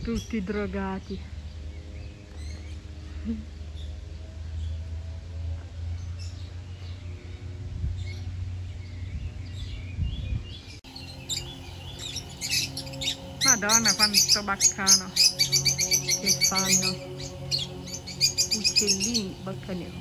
Tutti drogati. Madonna, quanto baccano che fanno. Uccellini baccanino.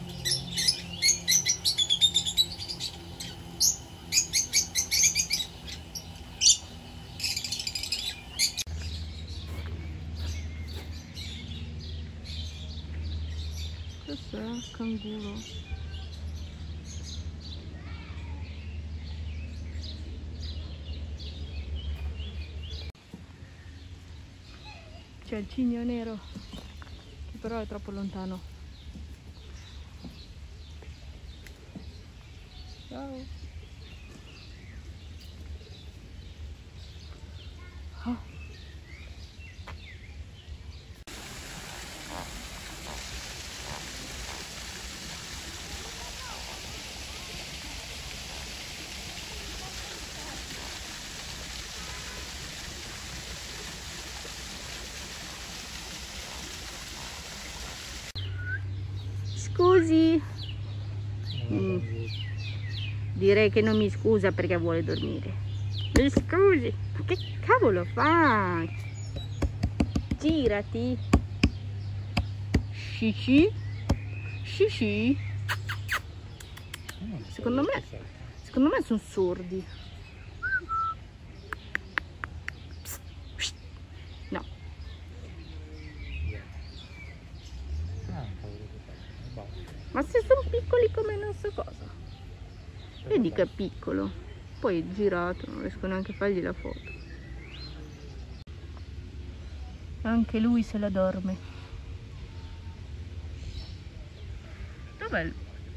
Cos'è? Canguro. C'è il cigno nero, che però è troppo lontano. Ciao. Oh. Scusi. Direi che non mi scusa perché vuole dormire. Mi scusi. Ma che cavolo fa? Girati. Scici. Scici. Secondo me sono sordi. Psst. No. Ma se sono piccoli come non so cosa. Vedi che è piccolo. Poi è girato, non riesco neanche a fargli la foto. Anche lui se la dorme. Dov'è il...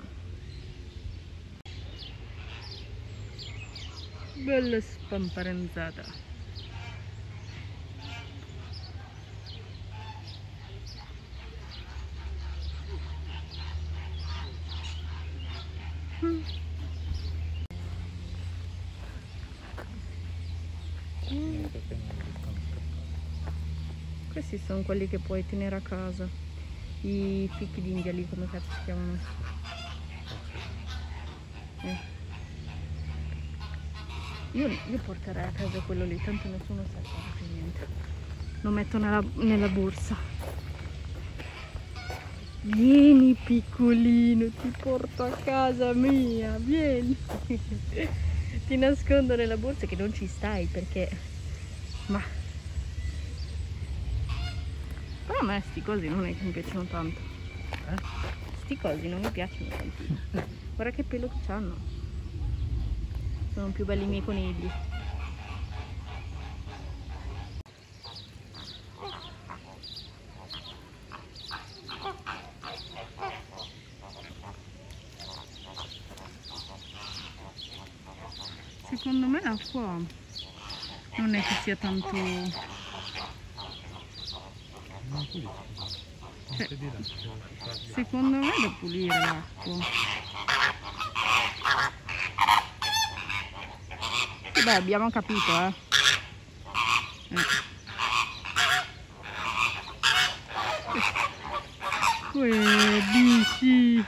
Bella spamparenzata. Questi sono quelli che puoi tenere a casa, i fichi d'India lì, come cazzo si chiamano? Io porterei a casa quello lì, tanto nessuno sa fare niente. Lo metto nella borsa. Vieni piccolino, ti porto a casa mia, vieni. Ti nascondo nella borsa che non ci stai perché... Ma... Però a me sti cosi non è che mi piacciono tanto. Sti cosi non mi piacciono tantissimo. Guarda che pelo che c'hanno. Sono più belli i miei conigli. Secondo me l'acqua non è che sia tanto... secondo me è da pulire l'acqua. Beh, abbiamo capito, bici.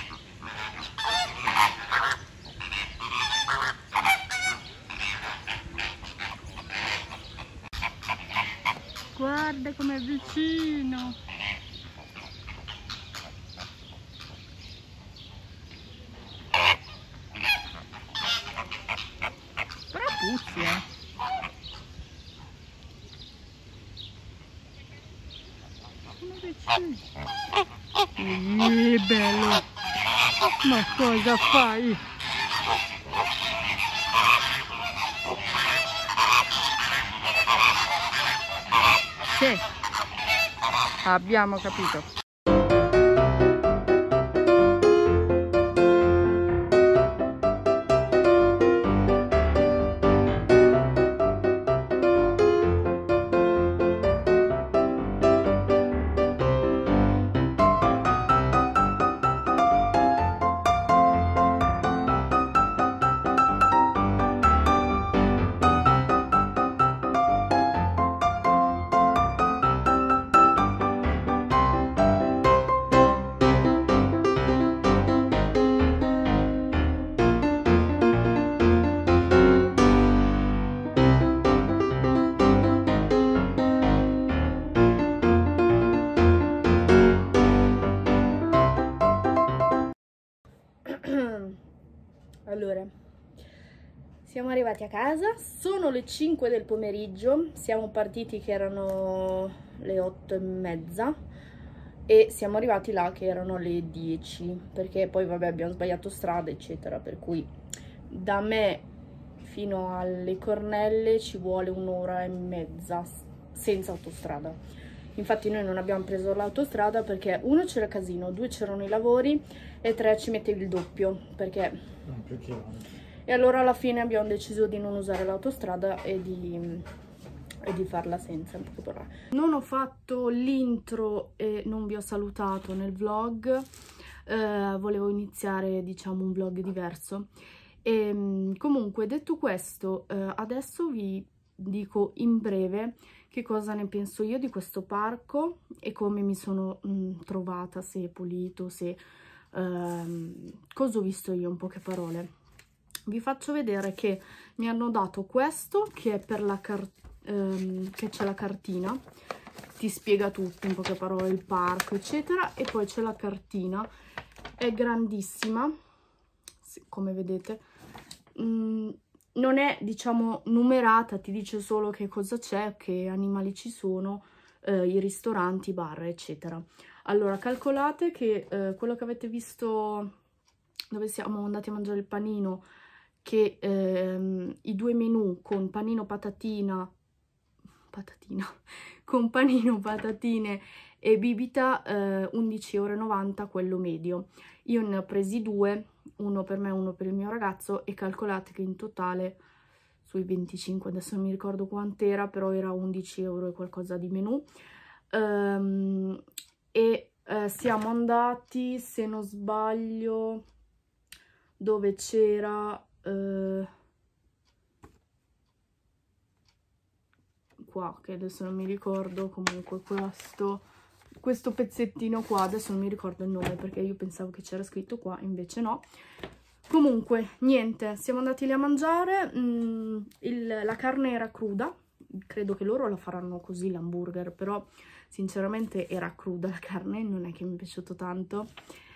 Guarda com'è vicino. Però puzzi, Sono vicino. Bello. Ma cosa fai? Sì, abbiamo capito. Allora, siamo arrivati a casa, sono le 5 del pomeriggio, siamo partiti che erano le 8:30 e siamo arrivati là che erano le 10, perché poi vabbè abbiamo sbagliato strada eccetera, per cui da me fino alle Cornelle ci vuole 1 ora e mezza senza autostrada. Infatti noi non abbiamo preso l'autostrada perché 1 c'era casino, 2 c'erano i lavori e 3 ci mettevi il doppio, perché... Non più chilometri. E allora alla fine abbiamo deciso di non usare l'autostrada e di farla senza. Non ho fatto l'intro e non vi ho salutato nel vlog, volevo iniziare diciamo un vlog diverso. E comunque detto questo, adesso vi dico in breve che cosa ne penso io di questo parco e come mi sono trovata, se è pulito, se cosa ho visto io, in poche parole. Vi faccio vedere che mi hanno dato questo che è per la che c'è la cartina, ti spiega tutto in poche parole, il parco eccetera, e poi c'è la cartina, è grandissima, come vedete. Non è diciamo numerata, ti dice solo che cosa c'è, che animali ci sono, i ristoranti, bar eccetera. Allora calcolate che quello che avete visto dove siamo andati a mangiare il panino, che i 2 menù con panino patatina con panino, patatine e bibita, 11,90 € quello medio. Io ne ho presi 2, uno per me e uno per il mio ragazzo, e calcolate che in totale sui 25, adesso non mi ricordo quant'era, però era 11 € e qualcosa di menù. Siamo andati, se non sbaglio, dove c'era qua, che adesso non mi ricordo, comunque questo pezzettino qua, adesso non mi ricordo il nome perché io pensavo che c'era scritto qua, invece no. Comunque niente, siamo andati lì a mangiare, la carne era cruda, credo che loro la faranno così l'hamburger, però sinceramente era cruda la carne, non è che mi è piaciuto tanto.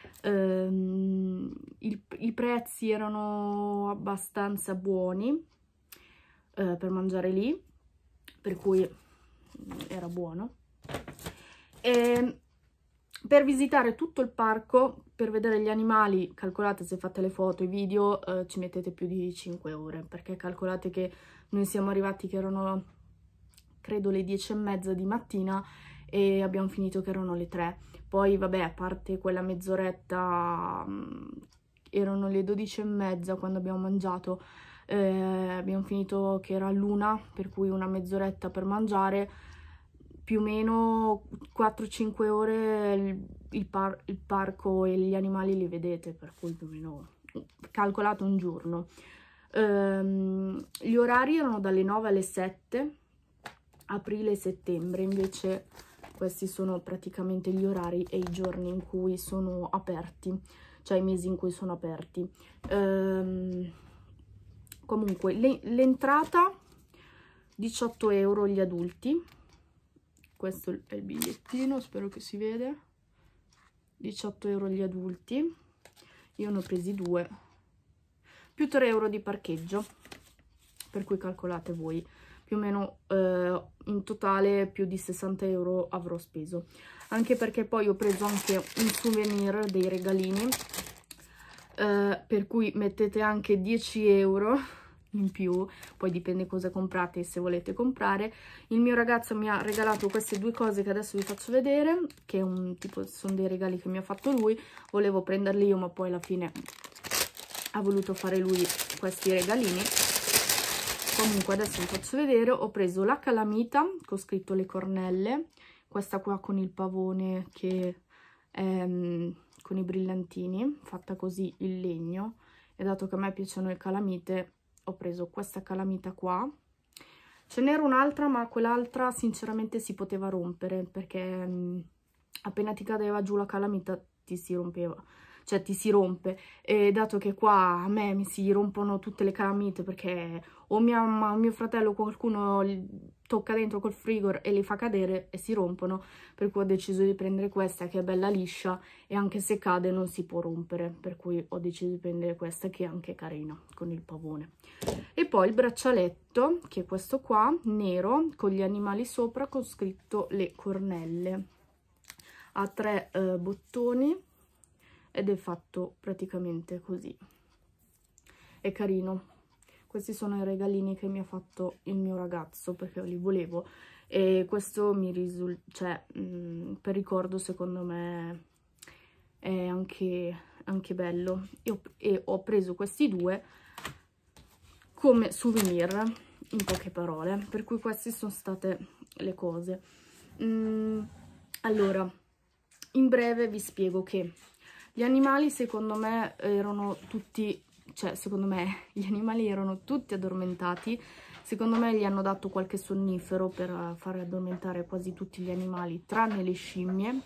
I prezzi erano abbastanza buoni per mangiare lì, per cui era buono. E per visitare tutto il parco, per vedere gli animali, calcolate, se fate le foto e i video, ci mettete più di 5 ore, perché calcolate che noi siamo arrivati che erano credo le 10:30 di mattina e abbiamo finito che erano le 3. Poi vabbè, a parte quella mezz'oretta, erano le 12:30 quando abbiamo mangiato, abbiamo finito che era l'1, per cui una mezz'oretta per mangiare, più o meno 4-5 ore il parco e gli animali li vedete, per cui più o meno calcolato un giorno. Gli orari erano dalle 9 alle 7, aprile e settembre, invece questi sono praticamente gli orari e i giorni in cui sono aperti, cioè i mesi in cui sono aperti. Comunque l'entrata 18 € gli adulti, questo è il bigliettino, spero che si vede, 18 € gli adulti, io ne ho presi 2, più 3 € di parcheggio, per cui calcolate voi, più o meno in totale più di 60 € avrò speso, anche perché poi ho preso anche un souvenir, dei regalini, per cui mettete anche 10 € in più, poi dipende cosa comprate e se volete comprare. Il mio ragazzo mi ha regalato queste 2 cose che adesso vi faccio vedere, che è un tipo, sono dei regali che mi ha fatto lui, volevo prenderli io ma poi alla fine ha voluto fare lui questi regalini. Comunque adesso vi faccio vedere, ho preso la calamita con scritto le cornelle, questa qua con il pavone che è con i brillantini, fatta così in legno, e dato che a me piacciono le calamite ho preso questa calamita qua. Ce n'era un'altra, ma quell'altra sinceramente si poteva rompere, perché appena ti cadeva giù la calamita ti si rompeva, cioè ti si rompe. E dato che qua a me mi si rompono tutte le calamite perché o mia mamma o mio fratello o qualcuno tocca dentro col frigo e li fa cadere e si rompono, per cui ho deciso di prendere questa che è bella liscia e anche se cade non si può rompere, per cui ho deciso di prendere questa che è anche carina con il pavone. E poi il braccialetto, che è questo qua, nero, con gli animali sopra, con scritto le cornelle. Ha 3 bottoni ed è fatto praticamente così. È carino. Questi sono i regalini che mi ha fatto il mio ragazzo perché li volevo. E questo mi risulta, cioè, per ricordo secondo me è anche bello. E ho preso questi 2 come souvenir, in poche parole, per cui queste sono state le cose. Allora, in breve vi spiego che gli animali secondo me erano tutti, cioè secondo me gli animali erano tutti addormentati, secondo me gli hanno dato qualche sonnifero per fare addormentare quasi tutti gli animali, tranne le scimmie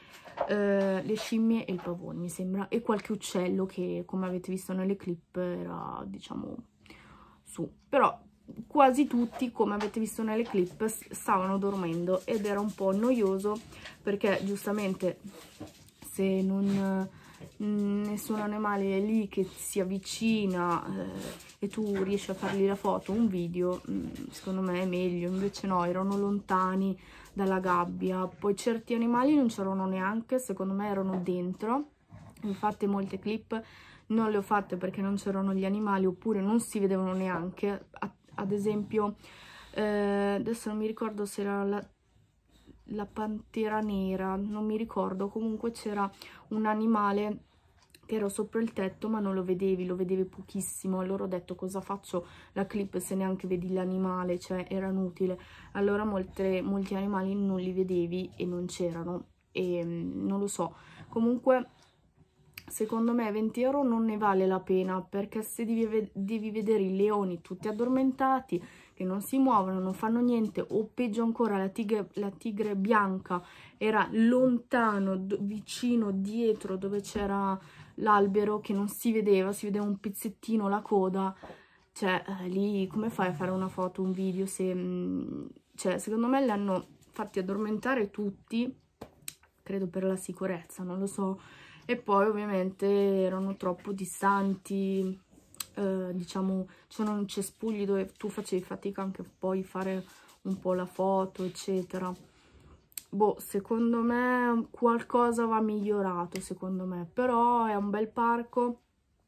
e il pavone mi sembra, e qualche uccello che come avete visto nelle clip era diciamo su, però quasi tutti come avete visto nelle clip stavano dormendo ed era un po' noioso perché giustamente se non nessun animale è lì che si avvicina e tu riesci a fargli la foto, un video, secondo me è meglio. Invece no, erano lontani dalla gabbia, poi certi animali non c'erano neanche, secondo me erano dentro. Infatti molte clip non le ho fatte perché non c'erano gli animali oppure non si vedevano neanche. Ad esempio adesso non mi ricordo se era la pantera nera, non mi ricordo, comunque c'era un animale che era sopra il tetto ma non lo vedevi pochissimo. Allora ho detto cosa faccio la clip se neanche vedi l'animale, cioè era inutile. Allora molti animali non li vedevi e non c'erano e non lo so, comunque secondo me 20 euro non ne vale la pena perché se devi vedere i leoni tutti addormentati che non si muovono, non fanno niente, o peggio ancora la tigre bianca era lontano, vicino, dietro dove c'era l'albero che non si vedeva un pezzettino, la coda, cioè lì come fai a fare una foto, un video se cioè secondo me li hanno fatti addormentare tutti, credo per la sicurezza, non lo so. E poi ovviamente erano troppo distanti, diciamo c'erano un cespugli dove tu facevi fatica anche poi fare un po' la foto eccetera. Boh, secondo me qualcosa va migliorato secondo me, però è un bel parco.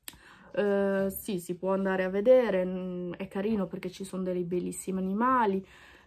Sì, si può andare a vedere, è carino perché ci sono dei bellissimi animali,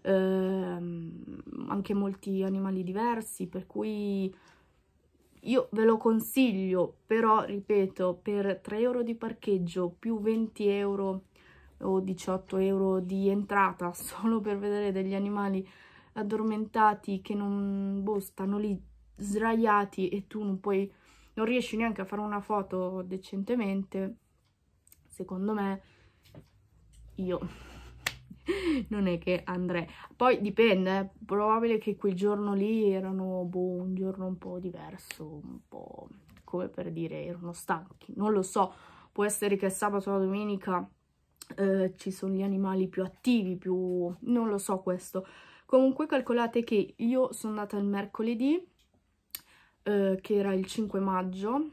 anche molti animali diversi, per cui io ve lo consiglio, però ripeto, per 3 euro di parcheggio più 20 euro o 18 euro di entrata solo per vedere degli animali addormentati che non, boh, stanno lì sdraiati e tu non riesci neanche a fare una foto decentemente, secondo me io non è che andrei. Poi dipende, probabile che quel giorno lì erano boh, un giorno un po' diverso, un po' come per dire erano stanchi, non lo so, può essere che sabato o la domenica ci sono gli animali più attivi, non lo so questo. Comunque calcolate che io sono andata il mercoledì, che era il 5 maggio,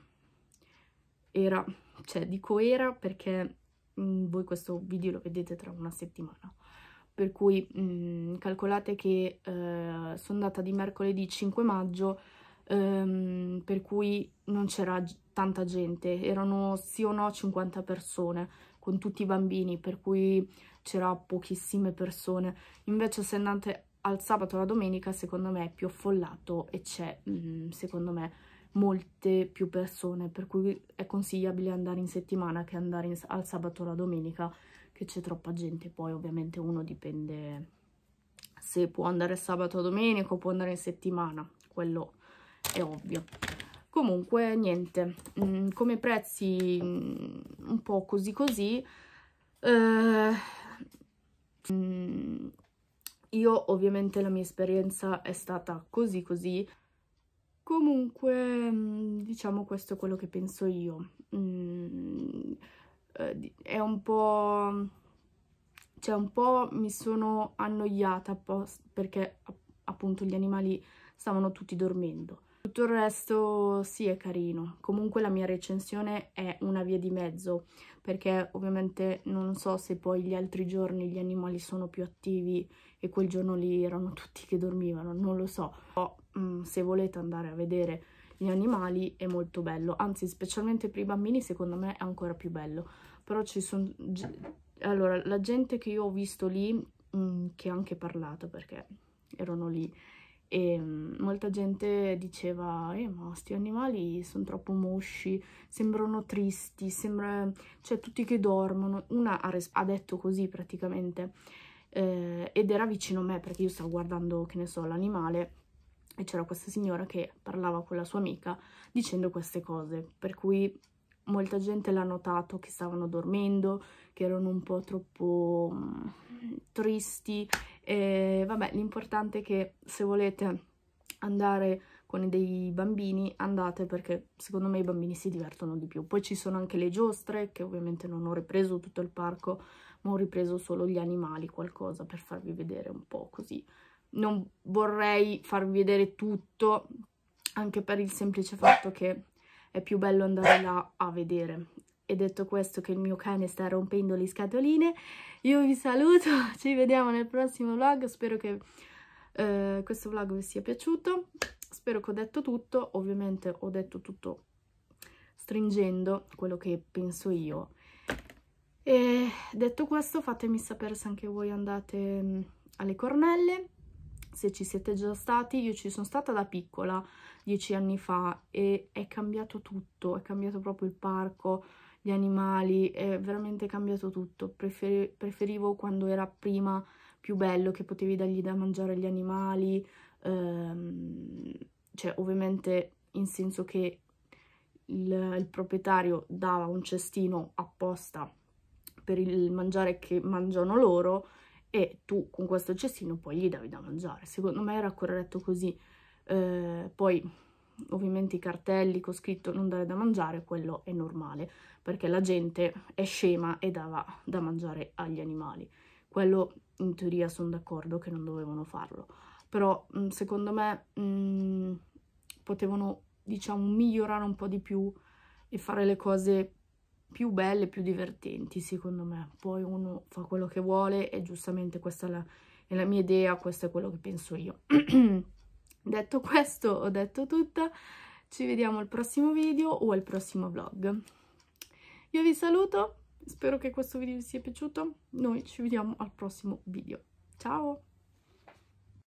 dico era perché voi questo video lo vedete tra una settimana, per cui calcolate che sono andata di mercoledì 5 maggio, per cui non c'era tanta gente, erano sì o no 50 persone con tutti i bambini, per cui c'era pochissime persone. Invece se andate al sabato o la domenica secondo me è più affollato e c'è secondo me molte più persone, per cui è consigliabile andare in settimana che andare al sabato o la domenica che c'è troppa gente. Poi ovviamente uno dipende se può andare sabato o domenica o può andare in settimana, quello è ovvio. Comunque niente, come prezzi un po' così così. Io ovviamente la mia esperienza è stata così così, Comunque, diciamo, questo è quello che penso io. È un po'... cioè un po' mi sono annoiata perché appunto gli animali stavano tutti dormendo. Tutto il resto sì, è carino. Comunque la mia recensione è una via di mezzo, perché ovviamente non so se poi gli altri giorni gli animali sono più attivi e quel giorno lì erano tutti che dormivano, non lo so. Però, se volete andare a vedere gli animali è molto bello, anzi specialmente per i bambini secondo me è ancora più bello. Però ci sono... Allora, la gente che io ho visto lì, che ho anche parlato perché erano lì, e molta gente diceva, ma sti animali sono troppo mosci, sembrano tristi, cioè tutti che dormono. Una ha detto così praticamente, ed era vicino a me perché io stavo guardando, che ne so, l'animale, e c'era questa signora che parlava con la sua amica dicendo queste cose, per cui molta gente l'ha notato che stavano dormendo, che erano un po' troppo tristi. E vabbè, l'importante è che se volete andare con dei bambini andate, perché secondo me i bambini si divertono di più. Poi ci sono anche le giostre, che ovviamente non ho ripreso tutto il parco, ma ho ripreso solo gli animali, qualcosa per farvi vedere un po' così. Non vorrei farvi vedere tutto, anche per il semplice fatto che è più bello andare là a vedere. E detto questo, che il mio cane sta rompendo le scatoline, io vi saluto, ci vediamo nel prossimo vlog, spero che questo vlog vi sia piaciuto, spero che ho detto tutto, ovviamente ho detto tutto stringendo quello che penso io. E detto questo, fatemi sapere se anche voi andate alle Cornelle, se ci siete già stati. Io ci sono stata da piccola, 10 anni fa, e è cambiato tutto, è cambiato proprio il parco, gli animali, è veramente cambiato tutto. Preferivo quando era prima più bello, che potevi dargli da mangiare agli animali, cioè ovviamente in senso che il proprietario dava un cestino apposta per il mangiare che mangiano loro, e tu con questo cestino poi gli davi da mangiare. Secondo me era corretto così. Poi ovviamente i cartelli con scritto non dare da mangiare, quello è normale, perché la gente è scema e dava da mangiare agli animali. Quello in teoria sono d'accordo che non dovevano farlo, però secondo me potevano, diciamo, migliorare un po' di più e fare le cose più belle, più divertenti, secondo me. Poi uno fa quello che vuole e giustamente questa è la mia idea, questo è quello che penso io. Detto questo, ho detto tutto, ci vediamo al prossimo video o al prossimo vlog. Io vi saluto, spero che questo video vi sia piaciuto, noi ci vediamo al prossimo video. Ciao!